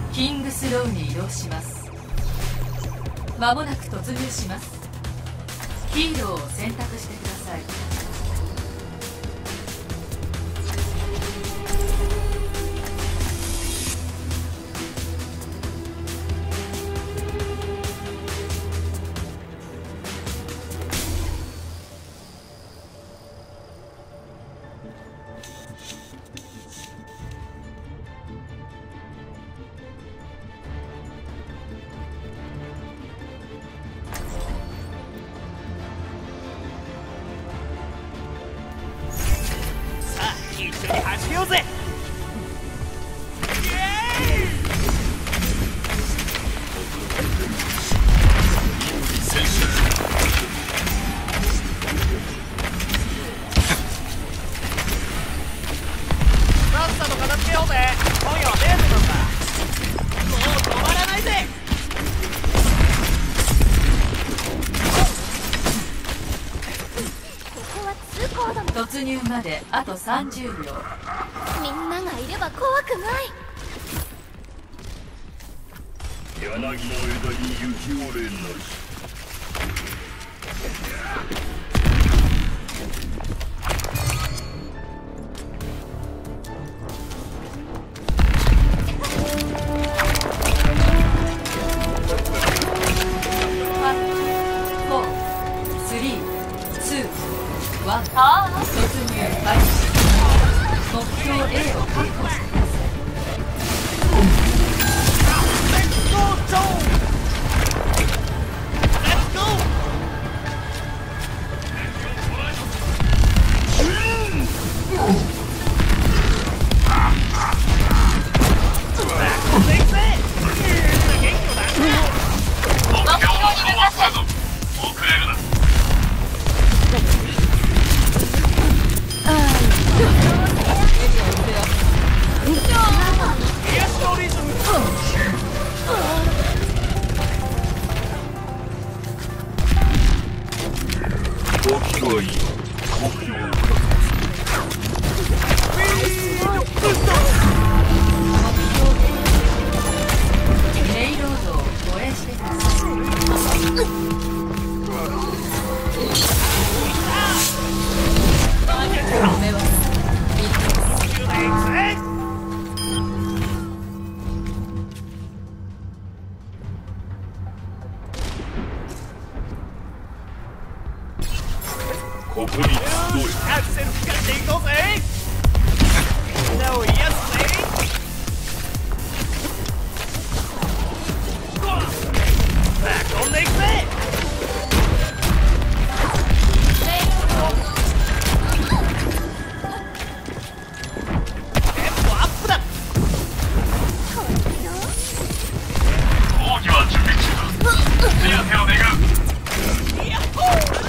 キングスローに移動します。間もなく突入します。ヒーローを選択してください。 一緒に走ようぜ。さっさと片付けようぜ。今夜はデートなんだ。もう止まらないぜ。 ここは通行だもん。 突入まであと30秒。 みんながいれば怖くない。 柳の枝に雪折れなし。 突入開始。目標 A を確保してください。 Let's go, Joe! Let's go! ここに集え。 アクセル使っていこうぜ。みんなを癒やすぜ。さあ飛んでいくぜ。テンポアップだ。 奥義は準備中だ。手当てを願う。 ヤッホー。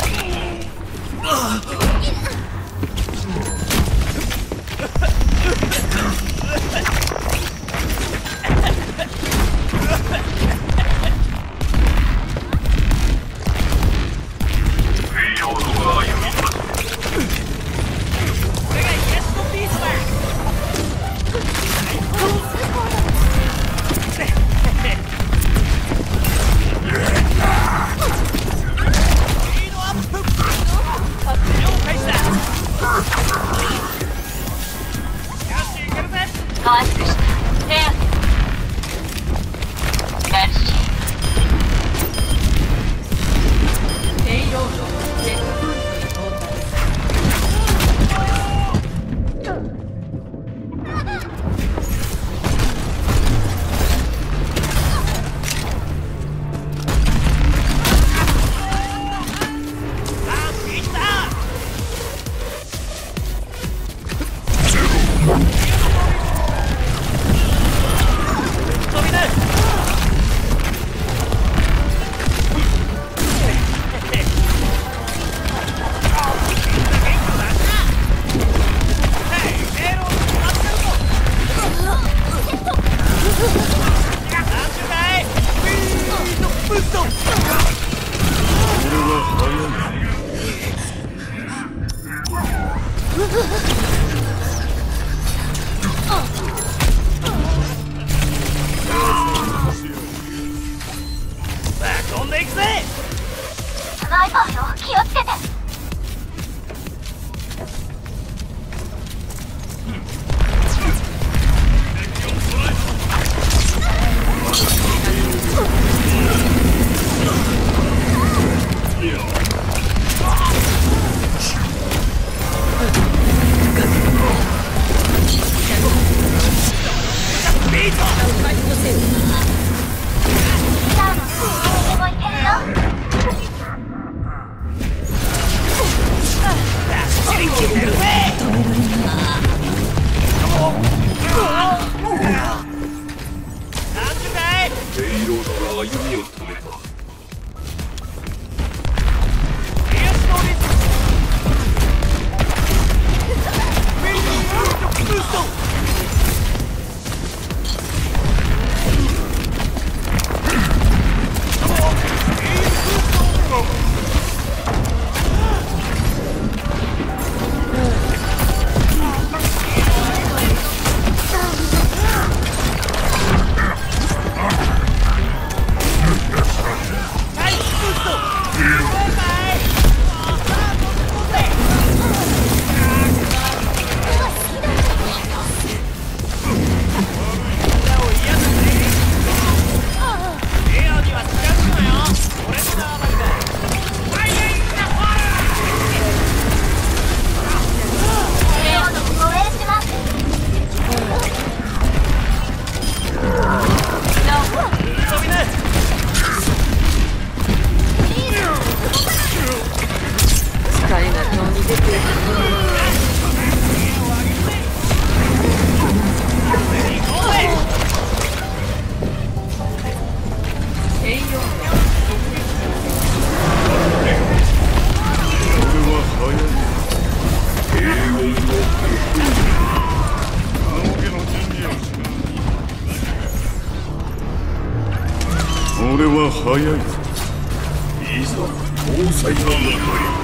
俺は早い。いざ搭載の中へ。